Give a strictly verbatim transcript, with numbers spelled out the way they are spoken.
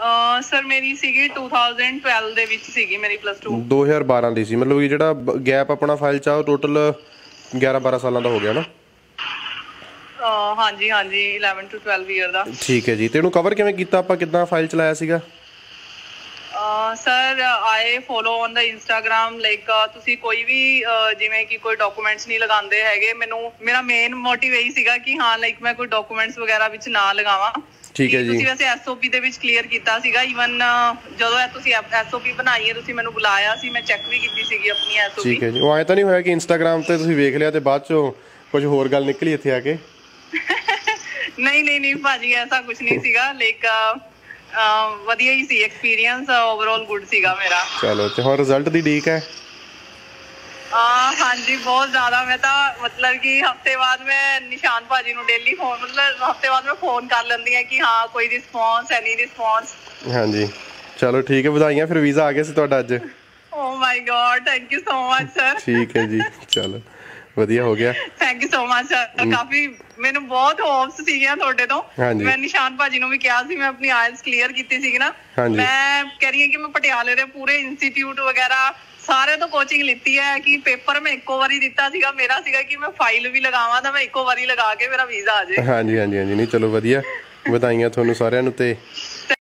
Sir ਮੇਰੀ ਸੀਗੀ to thousand twelve ਦੇ ਵਿੱਚ ਸੀਗੀ ਮੇਰੀ ਪਲੱਸ ਟੂ। ਦੋ ਹਜ਼ਾਰ ਬਾਰਾਂ ਦੀ ਸੀ, ਮਤਲਬ ਕਿ ਜਿਹੜਾ ਗੈਪ ਆਪਣਾ ਫਾਈਲ 'ਚ ਆ ਉਹ ਟੋਟਲ ਗਿਆਰਾਂ ਬਾਰਾਂ ਸਾਲਾਂ ਦਾ ਹੋ ਗਿਆ ਨਾ। ਹਾਂਜੀ ਹਾਂਜੀ ਇਲੈਵਨ ਟੂ ਟਵੈਲਵ ਈਅਰ ਦਾ। ਠੀਕ ਹੈ ਜੀ। ਤੇ ਇਹਨੂੰ ਕਵਰ ਕਿਵੇਂ ਕੀਤਾ ਆਪਾਂ, ਕਿੱਦਾਂ ਫਾਈਲ ਚਲਾਇਆ ਸੀਗਾ? Sir I follow on the Instagram. Like ਤੁਸੀਂ ਕੋਈ ਵੀ ਜਿਵੇਂ ਕਿ ਕੋਈ ਡਾਕੂਮੈਂਟਸ ਨਹੀਂ ਲਗਾਉਂਦੇ ਹੈਗੇ, ਮੈਨੂੰ ਮੇਰਾ ਮੇਨ ਮੋਟਿਵ ਇਹੀ ਸੀਗਾ ਕਿ ਹਾਂ ਲਾਈਕ ਮੈਂ ਕੋਈ ਡਾਕੂਮੈਂਟਸ ਵਗੈਰਾ ਵਿੱਚ ਨਾ ਲਗਾਵਾਂ। ਠੀਕ ਹੈ ਜੀ। ਤੁਸੀਂ ਵੈਸੇ ਐਸਓਪੀ ਦੇ ਵਿੱਚ ਕਲੀਅਰ ਕੀਤਾ ਸੀਗਾ, ਈਵਨ ਜਦੋਂ ਇਹ ਤੁਸੀਂ ਐਸਓਪੀ ਬਣਾਈ ਹੈ ਤੁਸੀਂ ਮੈਨੂੰ ਬੁਲਾਇਆ ਸੀ, ਮੈਂ ਚੈੱਕ ਵੀ ਕੀਤੀ ਸੀਗੀ ਆਪਣੀ ਐਸਓਪੀ। ਠੀਕ ਹੈ ਜੀ। ਉਹ ਐਂ ਤਾਂ ਨਹੀਂ ਹੋਇਆ ਕਿ ਇੰਸਟਾਗ੍ਰਾਮ ਤੇ ਤੁਸੀਂ ਵੇਖ ਲਿਆ ਤੇ ਬਾਅਦ ਚੋਂ ਕੁਝ ਹੋਰ ਗੱਲ ਨਿਕਲੀ ਇੱਥੇ ਆ ਕੇ? ਨਹੀਂ ਨਹੀਂ ਨਹੀਂ ਭਾਜੀ, ਐਸਾ ਕੁਝ ਨਹੀਂ ਸੀਗਾ। ਲਾਈਕ ਵਧੀਆ ਹੀ ਸੀ ਐਕਸਪੀਰੀਅੰਸ, ਓਵਰਆਲ ਗੁੱਡ ਸੀਗਾ ਮੇਰਾ। ਚਲੋ, ਤੇ ਹੁਣ ਰਿਜ਼ਲਟ ਦੀ ਉਡੀਕ ਹੈ? ਹਾਂਜੀ ਬਹੁਤ ਜ਼ਿਆਦਾ। ਮੈਂ ਤਾਂ ਮਤਲਬ ਕਿ ਹਫਤੇ ਬਾਅਦ ਮੈਂ ਨਿਸ਼ਾਨ ਭਾਜੀ ਨੂੰ ਡੇਲੀ ਫੋਨ, ਮਤਲਬ ਹਫਤੇ ਬਾਅਦ ਮੈਂ ਫੋਨ ਕਰ ਲੈਂਦੀ ਹਾਂ ਕਿ ਹਾਂ ਕੋਈ ਰਿਸਪੌਂਸ, ਐਨੀ ਰਿਸਪੌਂਸ। ਹਾਂਜੀ ਚਲੋ ਠੀਕ ਹੈ, ਵਧਾਈਆਂ। ਫਿਰ ਵੀਜ਼ਾ ਆ ਗਿਆ ਸੀ ਤੁਹਾਡਾ ਅੱਜ? Oh my God, thank you so much sir. ਠੀਕ ਹੈ ਜੀ, ਚਲੋ ਵਧੀਆ ਹੋ ਗਿਆ। Thank you so much sir. ਕਾਫੀ ਮੈਨੂੰ ਬਹੁਤ ਹੋਪਸ ਸੀਗੀਆਂ ਤੁਹਾਡੇ ਤੋਂ। ਮੈਂ ਨਿਸ਼ਾਨ ਭਾਜੀ ਨੂੰ ਵੀ ਕਿਹਾ ਸੀ, ਮੈਂ ਆਪਣੀ ਆਇਲਸ ਕਲੀਅਰ ਕੀਤੀ ਸੀਗੀ ਨਾ, ਮੈਂ ਕਹਿ ਰਹੀ ਹਾਂ ਕਿ ਮੈਂ ਪਟਿਆਲੇ ਦੇ ਪੂਰੇ ਇੰਸਟੀਚਿਊਟ ਵਗੈਰਾ ਸਾਰੇ ਤੋਂ ਕੋਚਿੰਗ ਲਿੱਤੀ ਹੈ ਕਿ ਪੇਪਰ ਮੈਂ ਇੱਕੋ ਵਾਰੀ ਦਿੱਤਾ ਸੀਗਾ। ਮੇਰਾ ਸੀਗਾ ਕਿ ਮੈਂ ਫਾਈਲ ਵੀ ਲਗਾਵਾਂ ਤਾਂ ਮੈਂ ਇੱਕੋ ਵਾਰੀ ਲਗਾ ਕੇ ਮੇਰਾ ਵੀਜ਼ਾ ਆ ਜਾਏ। ਹਾਂਜੀ ਹਾਂਜੀ ਹਾਂਜੀ, ਨਹੀਂ ਚਲੋ ਵਧੀਆ, ਵਧਾਈਆਂ ਤੁਹਾਨੂੰ ਸਾਰਿਆਂ ਨੂੰ। ਤੇ